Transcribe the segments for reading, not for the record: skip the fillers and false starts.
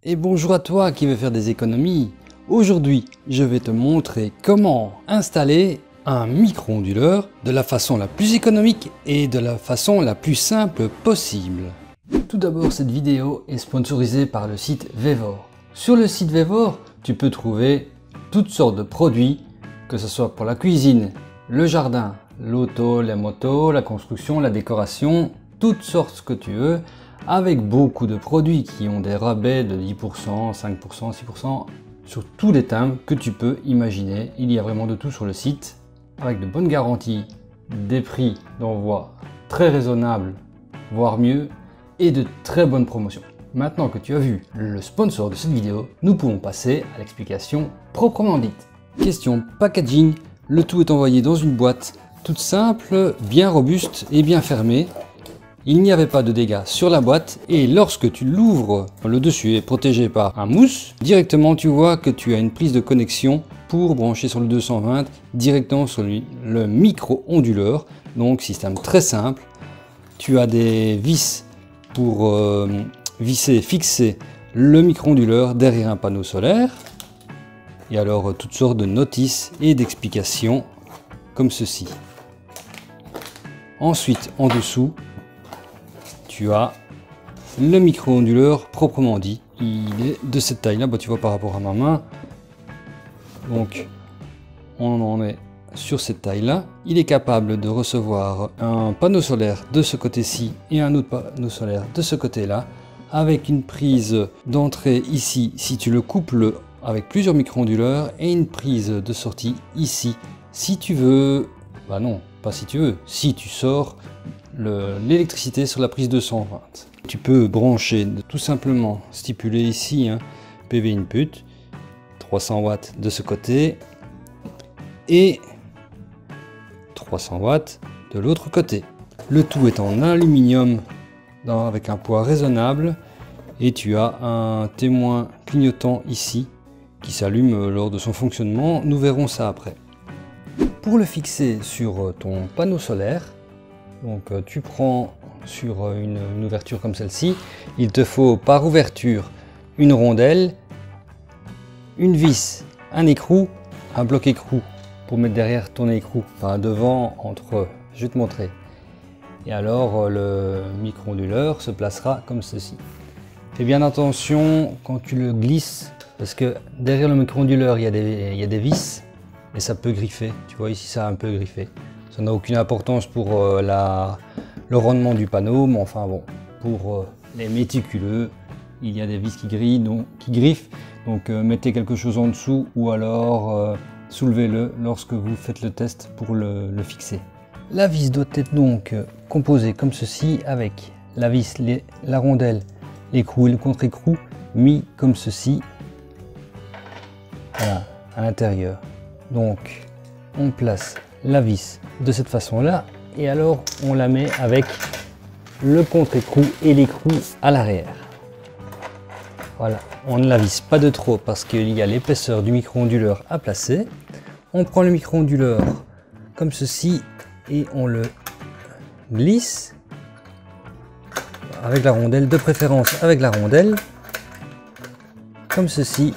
Et bonjour à toi qui veut faire des économies. Aujourd'hui, je vais te montrer comment installer un micro-onduleur de la façon la plus économique et de la façon la plus simple possible. Tout d'abord, cette vidéo est sponsorisée par le site Vevor. Sur le site Vevor, tu peux trouver toutes sortes de produits, que ce soit pour la cuisine, le jardin, l'auto, les motos, la construction, la décoration, toutes sortes que tu veux, avec beaucoup de produits qui ont des rabais de 10%, 5%, 6% sur tous les thèmes que tu peux imaginer. Il y a vraiment de tout sur le site, avec de bonnes garanties, des prix d'envoi très raisonnables, voire mieux, et de très bonnes promotions. Maintenant que tu as vu le sponsor de cette vidéo, nous pouvons passer à l'explication proprement dite. Question packaging, le tout est envoyé dans une boîte toute simple, bien robuste et bien fermée. Il n'y avait pas de dégâts sur la boîte et lorsque tu l'ouvres, le dessus est protégé par un mousse. Directement, tu vois que tu as une prise de connexion pour brancher sur le 220 directement sur le micro-onduleur. Donc système très simple. Tu as des vis pour fixer le micro-onduleur derrière un panneau solaire. Et alors toutes sortes de notices et d'explications comme ceci. Ensuite, en dessous, tu as le micro-onduleur proprement dit. Il est de cette taille là, tu vois par rapport à ma main. Donc on en est sur cette taille là. Il est capable de recevoir un panneau solaire de ce côté-ci et un autre panneau solaire de ce côté-là, avec une prise d'entrée ici si tu le couples avec plusieurs micro-onduleurs et une prise de sortie ici si tu veux. Bah non, pas si tu veux, si tu sors l'électricité sur la prise 220. Tu peux brancher tout simplement, stipuler ici PV input 300 watts de ce côté et 300 watts de l'autre côté. Le tout est en aluminium avec un poids raisonnable et tu as un témoin clignotant ici qui s'allume lors de son fonctionnement. Nous verrons ça après. Pour le fixer sur ton panneau solaire, donc tu prends sur une ouverture comme celle-ci, il te faut par ouverture une rondelle, une vis, un écrou, un bloc écrou pour mettre derrière ton écrou, enfin devant, entre eux, je vais te montrer. Et alors le micro-onduleur se placera comme ceci. Fais bien attention quand tu le glisses, parce que derrière le micro-onduleur il y a des vis et ça peut griffer. Tu vois ici ça a un peu griffé. Ça n'a aucune importance pour le rendement du panneau, mais enfin bon, pour les méticuleux, il y a des vis qui griffent, donc mettez quelque chose en dessous ou alors soulevez-le lorsque vous faites le test pour le fixer. La vis doit être donc composée comme ceci, avec la vis, la rondelle, l'écrou et le contre-écrou mis comme ceci, voilà, à l'intérieur. Donc on place la vis de cette façon là et alors on la met avec le contre-écrou et l'écrou à l'arrière. Voilà, on ne la visse pas de trop parce qu'il y a l'épaisseur du micro-onduleur à placer. On prend le micro-onduleur comme ceci et on le glisse avec la rondelle, de préférence avec la rondelle, comme ceci,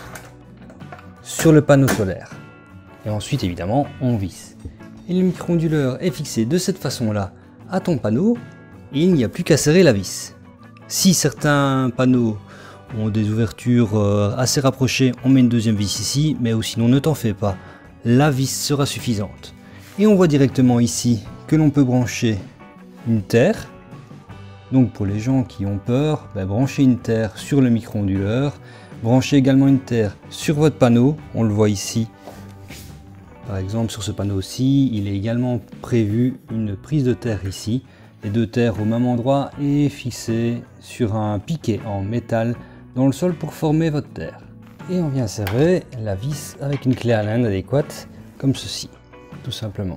sur le panneau solaire. Et ensuite évidemment on visse. Et le micro-onduleur est fixé de cette façon là à ton panneau et il n'y a plus qu'à serrer la vis. Si certains panneaux ont des ouvertures assez rapprochées, on met une deuxième vis ici, mais sinon ne t'en fais pas, la vis sera suffisante. Et on voit directement ici que l'on peut brancher une terre. Donc pour les gens qui ont peur, branchez une terre sur le micro-onduleur, branchez également une terre sur votre panneau, on le voit ici. Par exemple sur ce panneau-ci, il est également prévu une prise de terre ici, les deux terres au même endroit et fixées sur un piquet en métal dans le sol pour former votre terre. Et on vient serrer la vis avec une clé Allen adéquate, comme ceci, tout simplement.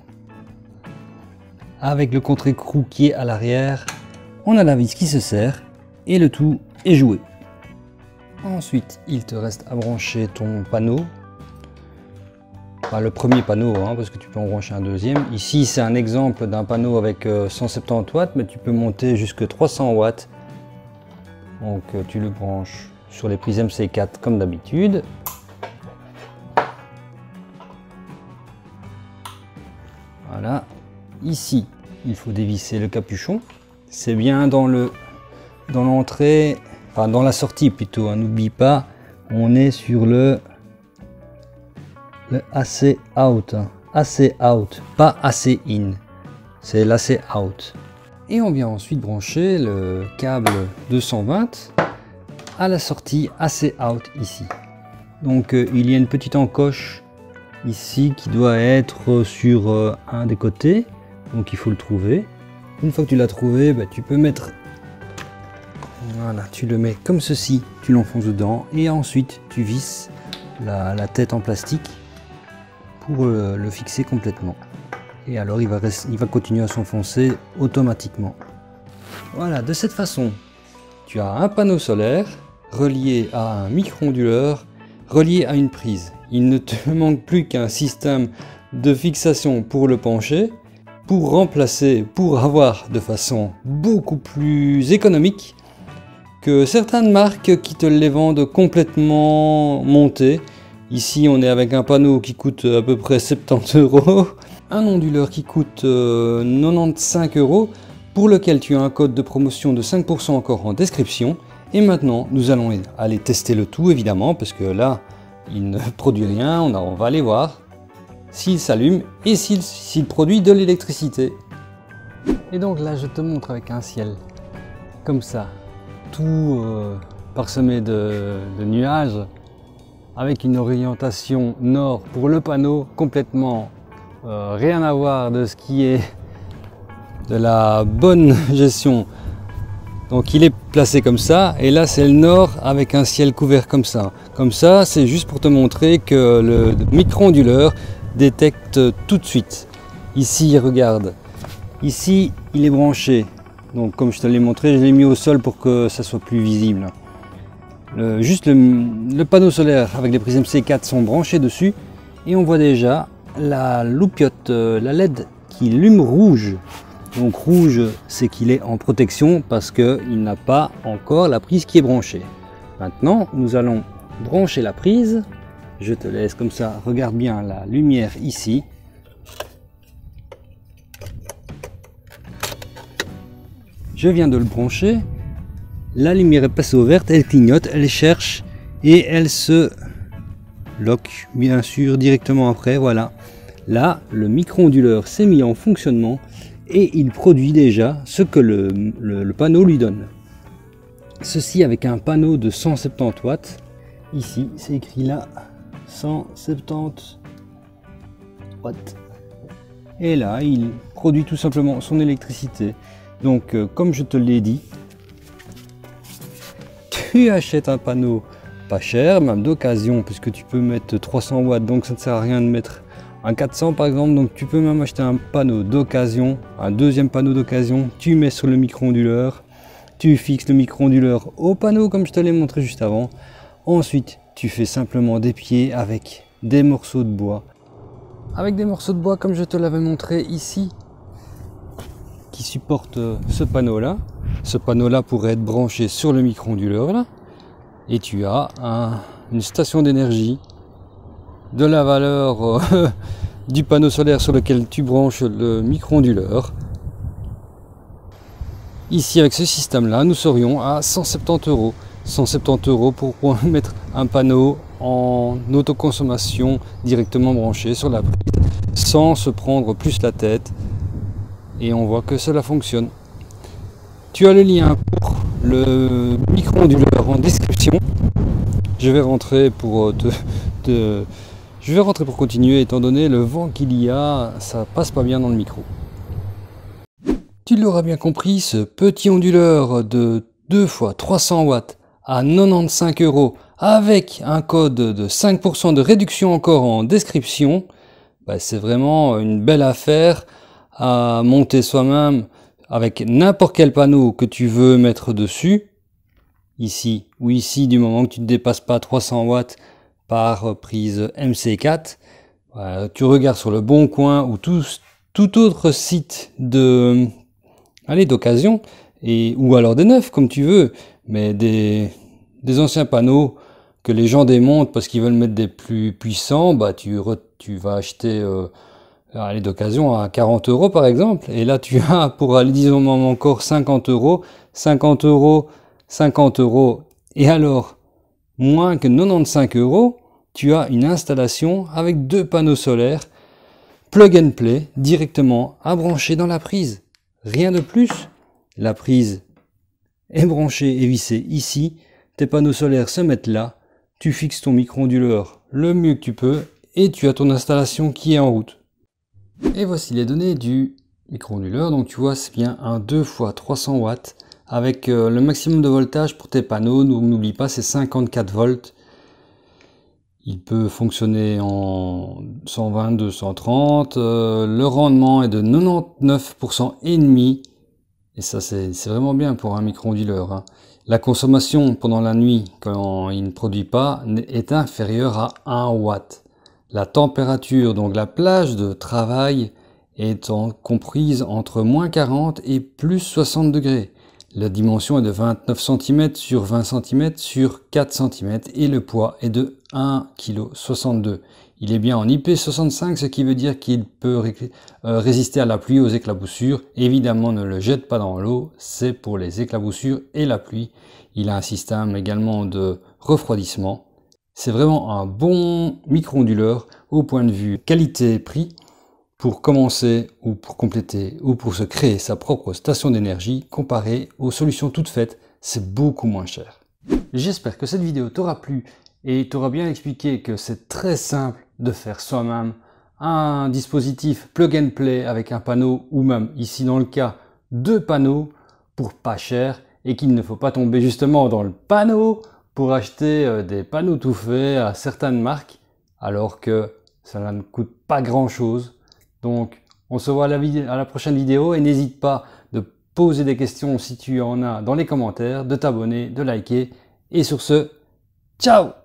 Avec le contre-écrou qui est à l'arrière, on a la vis qui se serre et le tout est joué. Ensuite, il te reste à brancher ton panneau. Le premier panneau, parce que tu peux en brancher un deuxième. Ici, c'est un exemple d'un panneau avec 170 watts, mais tu peux monter jusqu'à 300 watts. Donc, tu le branches sur les prises MC4 comme d'habitude. Voilà, ici il faut dévisser le capuchon. C'est bien dans l'entrée, enfin dans la sortie plutôt, hein. N'oublie pas, on est sur le AC out, hein. AC out, pas AC in, c'est l'AC out. Et on vient ensuite brancher le câble 220 à la sortie AC out ici. Donc il y a une petite encoche ici qui doit être sur un des côtés, donc il faut le trouver. Une fois que tu l'as trouvé, bah, tu peux mettre, voilà, tu le mets comme ceci, tu l'enfonces dedans et ensuite tu visses la tête en plastique pour le fixer complètement. Et alors il va continuer à s'enfoncer automatiquement. Voilà, de cette façon, tu as un panneau solaire relié à un micro-onduleur, relié à une prise. Il ne te manque plus qu'un système de fixation pour le pencher, pour remplacer, pour avoir de façon beaucoup plus économique que certaines marques qui te les vendent complètement montés. Ici on est avec un panneau qui coûte à peu près 70 €, un onduleur qui coûte 95 €, pour lequel tu as un code de promotion de 5% encore en description. Et maintenant nous allons aller tester le tout évidemment, parce que là il ne produit rien, on va aller voir s'il s'allume et s'il produit de l'électricité. Et donc là je te montre avec un ciel comme ça, tout parsemé de nuages, avec une orientation nord pour le panneau, complètement rien à voir de ce qui est de la bonne gestion. Donc il est placé comme ça, et là c'est le nord avec un ciel couvert comme ça. Comme ça, c'est juste pour te montrer que le micro-onduleur détecte tout de suite. Ici, regarde, ici il est branché. Donc comme je te l'ai montré, je l'ai mis au sol pour que ça soit plus visible. Juste le panneau solaire avec les prises MC4 sont branchés dessus, et on voit déjà la loupiote, la LED qui allume rouge. Donc rouge, c'est qu'il est en protection parce qu'il n'a pas encore la prise qui est branchée. Maintenant, nous allons brancher la prise. Je te laisse comme ça, regarde bien la lumière ici. Je viens de le brancher. La lumière est passée au vert, elle clignote, elle cherche et elle se lock bien sûr directement après. Voilà. Là, le micro-onduleur s'est mis en fonctionnement et il produit déjà ce que le panneau lui donne. Ceci avec un panneau de 170 watts. Ici, c'est écrit là, 170 watts. Et là, il produit tout simplement son électricité. Donc, comme je te l'ai dit, tu achètes un panneau pas cher, même d'occasion, puisque tu peux mettre 300 watts, donc ça ne sert à rien de mettre un 400 par exemple. Donc tu peux même acheter un panneau d'occasion, un deuxième panneau d'occasion, tu mets sur le micro-onduleur, tu fixes le micro-onduleur au panneau comme je te l'ai montré juste avant. Ensuite tu fais simplement des pieds avec des morceaux de bois, comme je te l'avais montré ici, qui supportent ce panneau là. Ce panneau là pourrait être branché sur le micro-onduleur là, et tu as une station d'énergie de la valeur du panneau solaire sur lequel tu branches le micro-onduleur. Ici avec ce système là, nous serions à 170 €. 170 € pour mettre un panneau en autoconsommation directement branché sur la prise, sans se prendre plus la tête, et on voit que cela fonctionne. Tu as le lien pour le micro-onduleur en description. Je vais rentrer pour pour continuer, étant donné le vent qu'il y a, ça passe pas bien dans le micro. Tu l'auras bien compris, ce petit onduleur de 2 fois 300 watts à 95 € avec un code de 5% de réduction encore en description, bah c'est vraiment une belle affaire à monter soi-même avec n'importe quel panneau que tu veux mettre dessus. Ici ou ici, du moment que tu ne dépasses pas 300 watts par prise MC4, tu regardes sur le Bon Coin ou tout autre site d'occasion, ou alors des neufs comme tu veux, mais des des anciens panneaux que les gens démontent parce qu'ils veulent mettre des plus puissants, bah tu vas acheter d'occasion à 40 € par exemple, et là tu as pour aller disons encore 50 €, 50 €, 50 €, et alors moins que 95 €, tu as une installation avec 2 panneaux solaires plug and play directement à brancher dans la prise. Rien de plus. La prise est branchée et vissée ici. Tes panneaux solaires se mettent là. Tu fixes ton micro-onduleur le mieux que tu peux et tu as ton installation qui est en route. Et voici les données du micro-onduleur. Donc tu vois, c'est bien un 2 x 300 watts avec le maximum de voltage pour tes panneaux. Donc n'oublie pas, c'est 54 volts. Il peut fonctionner en 120, 230. Le rendement est de 99% et demi. Et ça, c'est vraiment bien pour un micro-onduleur, hein. La consommation pendant la nuit, quand il ne produit pas, est inférieure à 1 watt. La température, donc la plage de travail, est comprise entre moins 40 et plus 60 degrés. La dimension est de 29 cm sur 20 cm sur 4 cm et le poids est de 1,62 kg. Il est bien en IP65, ce qui veut dire qu'il peut résister à la pluie, aux éclaboussures. Évidemment, ne le jette pas dans l'eau, c'est pour les éclaboussures et la pluie. Il a un système également de refroidissement. C'est vraiment un bon micro-onduleur au point de vue qualité-prix pour commencer ou pour compléter ou pour se créer sa propre station d'énergie. Comparé aux solutions toutes faites, c'est beaucoup moins cher. J'espère que cette vidéo t'aura plu et t'aura bien expliqué que c'est très simple de faire soi-même un dispositif plug and play avec un panneau ou même ici dans le cas 2 panneaux pour pas cher et qu'il ne faut pas tomber justement dans le panneau pour acheter des panneaux tout faits à certaines marques alors que ça ne coûte pas grand chose. Donc on se voit à la prochaine vidéo et n'hésite pas de poser des questions si tu en as dans les commentaires, de t'abonner, de liker et sur ce, ciao!